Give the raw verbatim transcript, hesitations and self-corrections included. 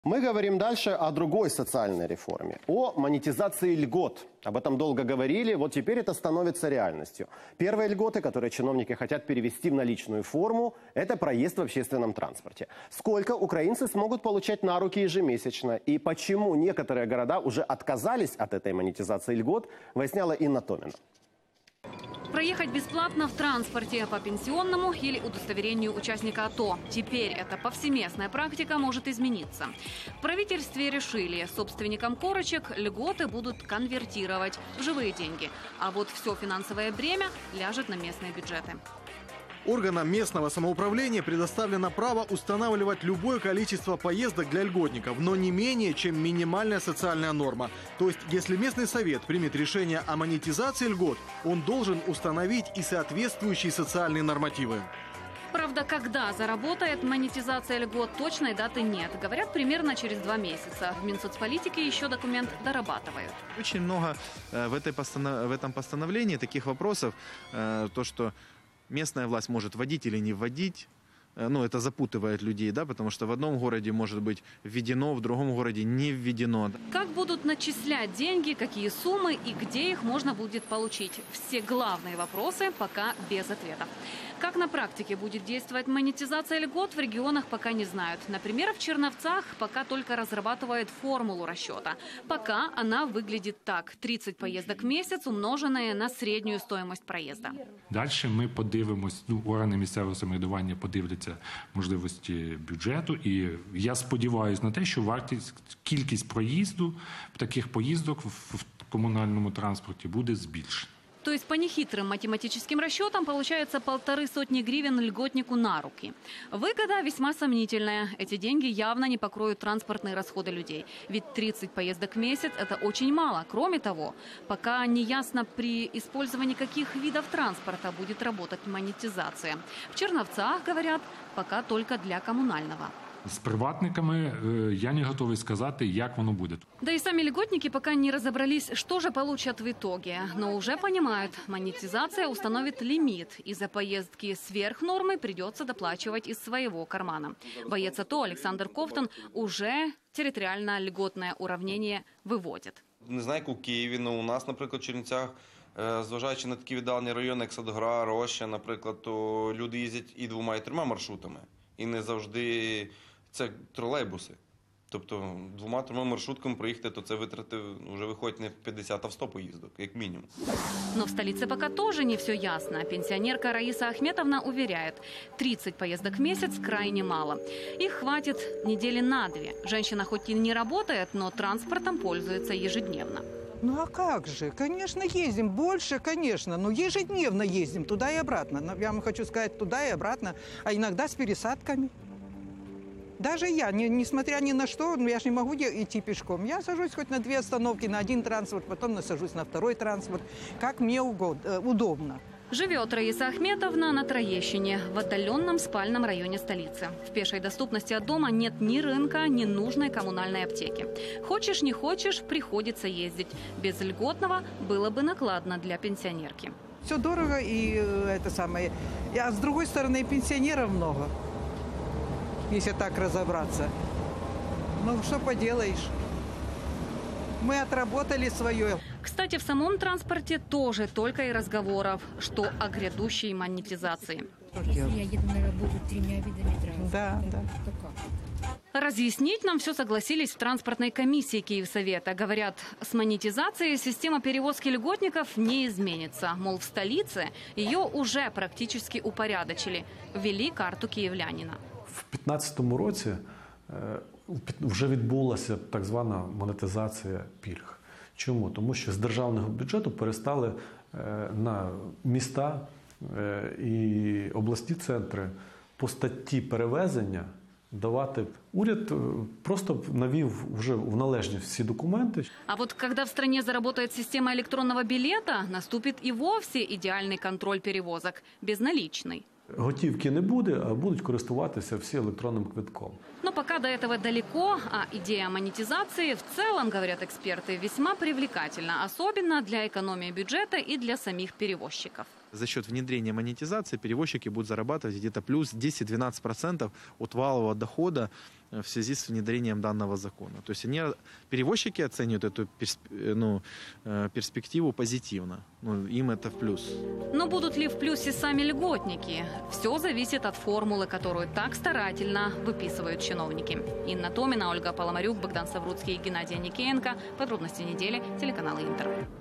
Мы говорим дальше о другой социальной реформе, о монетизации льгот. Об этом долго говорили, вот теперь это становится реальностью. Первые льготы, которые чиновники хотят перевести в наличную форму, это проезд в общественном транспорте. Сколько украинцы смогут получать на руки ежемесячно и почему некоторые города уже отказались от этой монетизации льгот, выясняла Инна Томина. Проехать бесплатно в транспорте по пенсионному или удостоверению участника АТО. Теперь эта повсеместная практика может измениться. В правительстве решили, собственникам корочек льготы будут конвертировать в живые деньги. А вот все финансовое бремя ляжет на местные бюджеты. Органам местного самоуправления предоставлено право устанавливать любое количество поездок для льготников, но не менее, чем минимальная социальная норма. То есть, если местный совет примет решение о монетизации льгот, он должен установить и соответствующие социальные нормативы. Правда, когда заработает монетизация льгот, точной даты нет. Говорят, примерно через два месяца. В Минсоцполитике еще документ дорабатывают. Очень много в, этой постанов... в этом постановлении таких вопросов, то, что местная власть может вводить или не вводить. Ну, это запутывает людей, да, потому что в одном городе может быть введено, в другом городе не введено. Как будут начислять деньги, какие суммы и где их можно будет получить? Все главные вопросы пока без ответа. Как на практике будет действовать монетизация льгот, в регионах пока не знают. Например, в Черновцах пока только разрабатывают формулу расчета. Пока она выглядит так. тридцать поездок в месяц, умноженные на среднюю стоимость проезда. Дальше ми подивимось, ну, органи місцевого самоврядування подивляться можливості бюджету. І я сподіваюся на те, що вартість, кількість проїзду, таких поїздок в комунальному транспорті буде збільшена. То есть по нехитрым математическим расчетам получается полторы сотни гривен льготнику на руки. Выгода весьма сомнительная. Эти деньги явно не покроют транспортные расходы людей. Ведь тридцать поездок в месяц – это очень мало. Кроме того, пока не ясно, при использовании каких видов транспорта будет работать монетизация. В Черновцах, говорят, пока только для коммунального. З приватниками я не готовий сказати, як воно буде. Да и сами льготники пока не разобрались, что же получат в итоге. Но уже понимают, монетизация установит лимит. И за поездки сверх нормы придется доплачивать из своего кармана. Боец АТО Александр Ковтун уже территориально льготное уравнение выводит. Не знаю, як у Києві, але у нас, наприклад, в Чернівцях, зважаючи на такі віддалені райони, як Садгора, Роща, наприклад, то люди їздять і двома, і трьома маршрутами. І не завжди це тролейбуси. Тобто двома-трьома маршрутками проїхати, то це витрати вже виходить не п'ятдесят, а в сто поїздок, як мінімум. Но в столице пока тоже не все ясно. Пенсионерка Раиса Ахметовна уверяет, тридцать поездок в месяц крайне мало. Их хватит недели на две. Женщина хоть и не работает, но транспортом пользуется ежедневно. Ну а как же? Конечно, ездим. Больше, конечно. Но ежедневно ездим туда и обратно. Я вам хочу сказать, туда и обратно. А иногда с пересадками. Даже я, не, несмотря ни на что, я же не могу идти пешком. Я сажусь хоть на две остановки, на один транспорт, потом насажусь на второй транспорт. Как мне угодно, удобно. Живет Раиса Ахметовна на Троещине, в отдаленном спальном районе столицы. В пешей доступности от дома нет ни рынка, ни нужной коммунальной аптеки. Хочешь, не хочешь, приходится ездить. Без льготного было бы накладно для пенсионерки. Все дорого, и это самое. А с другой стороны, пенсионеров много, если так разобраться. Ну, что поделаешь. Мы отработали свое. Кстати, в самом транспорте тоже только и разговоров, что о грядущей монетизации. Я еду на работу тремя видами транспорта. Да, да. Разъяснить нам все согласились в транспортной комиссии Киевсовета. Говорят, с монетизацией система перевозки льготников не изменится. Мол, в столице ее уже практически упорядочили. Ввели карту киевлянина. В дві тисячі п'ятнадцятому році вже відбулася так звана монетизація пільг. Чому? Тому що з державного бюджету перестали на міста і обласні центри по статті перевезення давати. Уряд просто навів вже в належність всі документи. А вот когда в стране заработает система электронного билета, наступит и вовсе идеальный контроль перевозок, безналичный. Готівки не буде, а будуть користуватися всі електронним квитком. Но пока до этого далеко, а идея монетизации в целом, говорят эксперты, весьма привлекательна, особенно для экономии бюджета и для самих перевозчиков. За счет внедрения монетизации перевозчики будут зарабатывать где-то плюс десять-двенадцать процентов от валового дохода в связи с внедрением данного закона. То есть они, перевозчики оценивают эту ну, перспективу позитивно. Ну, им это в плюс. Но будут ли в плюсе сами льготники? Все зависит от формулы, которую так старательно выписывают чиновники. Инна Томина, Ольга Поломарюк, Богдан Савруцкий, Геннадий Никеенко. Подробности недели. Телеканал Интер.